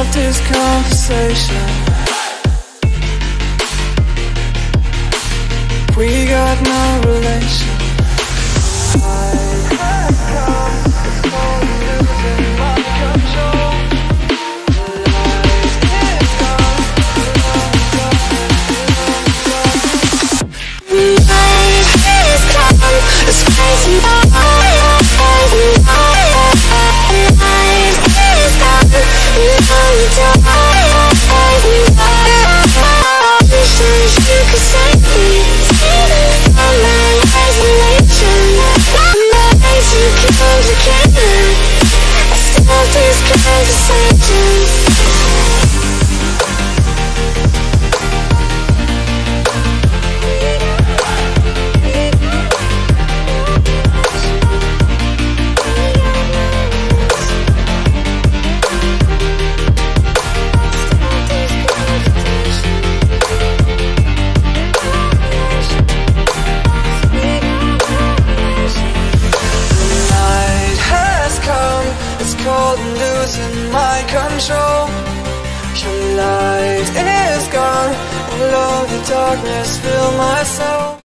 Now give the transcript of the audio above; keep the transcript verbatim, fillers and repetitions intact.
stop this conversation. We got no relation. Losing my control. Your light is gone, all of the darkness fill my soul.